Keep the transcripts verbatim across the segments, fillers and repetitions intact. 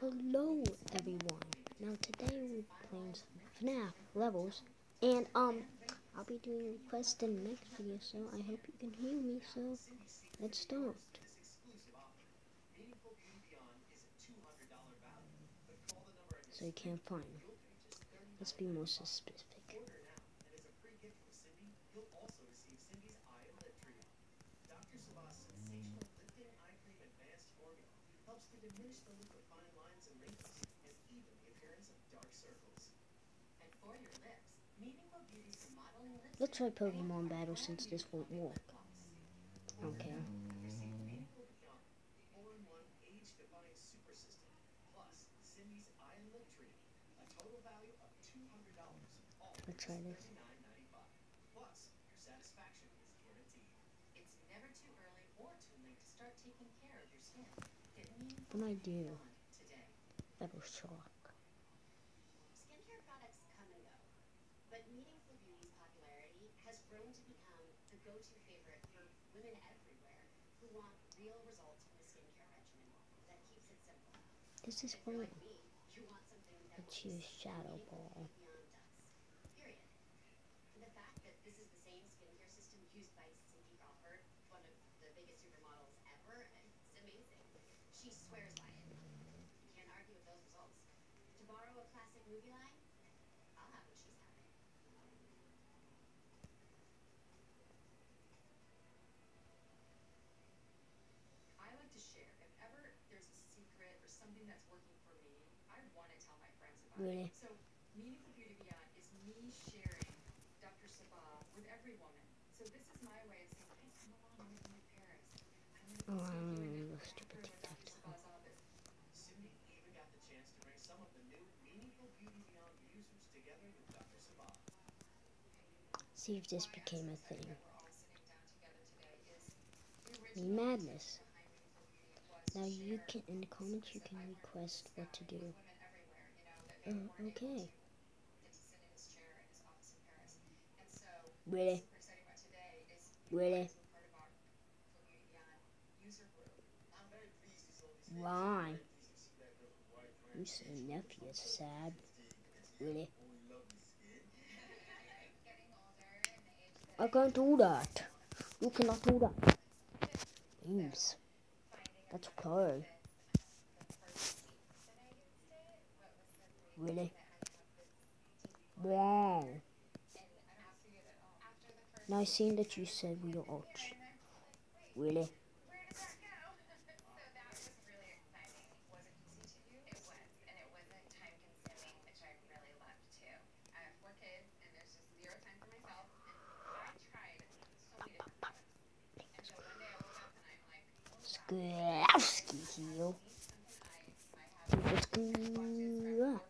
Hello everyone. Now today we're playing some F NAF levels and um I'll be doing requests in the next video, so I hope you can hear me, so let's start. So you can't find me. Let's be more specific. Let's try Pokemon Battle since this won't work. Okay. Let's try this. What do I do? Level shock. This is fun. Let's use Shadow Ball. Really? Oh, I don't remember the stupid TikTok. See if this became a thing. Me Madness. Now you can, in the comments, you can request what to do. Uh, okay. Really? Really? Why? You say nephew is sad. Really? I can't do that. You cannot do that. Please. That's okay. Really? Wow. Now I seen that you said we are arch. Really? Skowski heal. Let's go.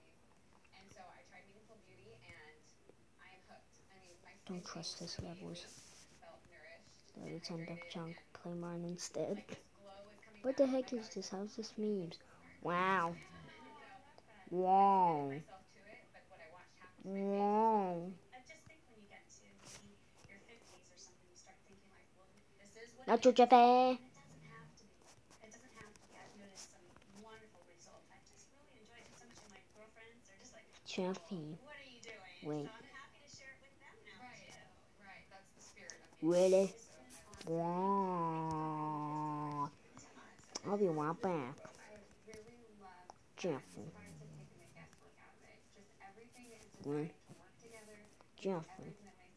Don't trust this levels. So let's end up junk play mine instead. What the heck is this? How's this memes? Wow. Wow. Wow. Nacho Jefe. Jeffy. Wait. Really? Wow. I'll be right back. Jeffy. Really? Jeffy.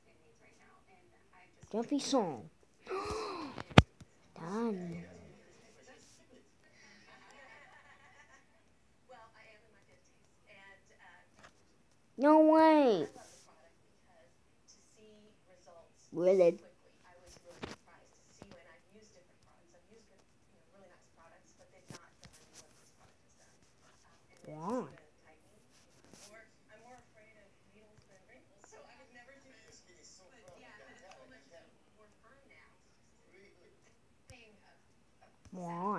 Jeffy song. Done. No way. Really? Wow. Wow.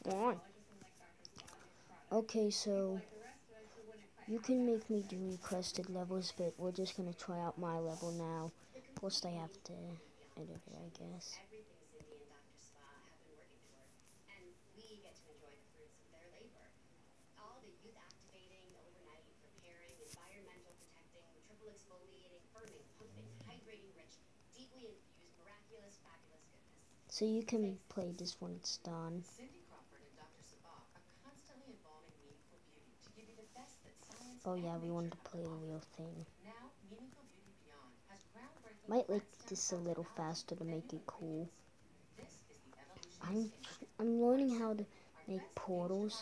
fine. Okay, so you can make me do requested levels, but we're just gonna try out my level now. Plus, I have to edit it, I guess. So you can play this when it's done. Oh yeah, we wanted to play a real thing. Might like this a little faster to make it cool. I'm I'm learning how to make portals.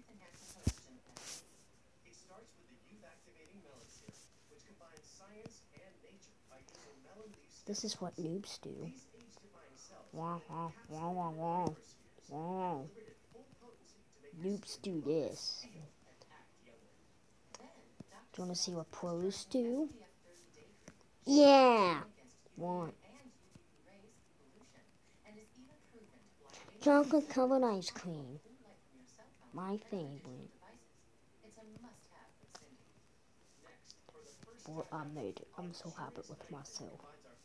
This is what noobs do. Wah, wah, wah, wah, wah. Wah. Noobs do this. Do you want to see what pros do? Yeah! What? Chocolate covered ice cream. My favorite. Boy, I made it. I'm so happy with myself.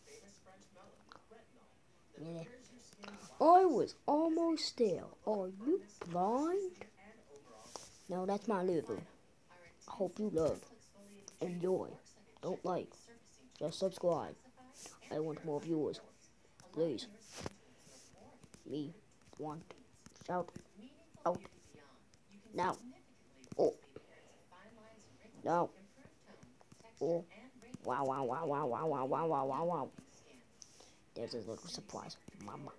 Yeah. I was almost there. Are you blind? No, that's my level. I hope you love, enjoy, don't like, just subscribe. I want more viewers. Please. Me want shout out now. Oh. No. Oh. Wow, wow, wow, wow, wow, wow, wow, wow, wow, wow. There's a little surprise, mama.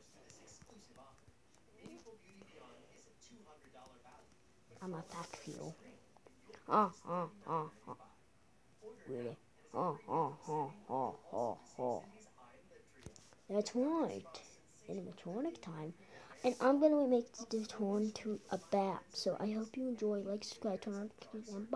I'm a fact feel. Ah, ah, ah, ah. Really? Ah, ah, ah, ah, ah, ah. That's right. Animatronic time. And I'm going to make this one to a bat. So I hope you enjoy. Like, subscribe, turn on notifications, and bye.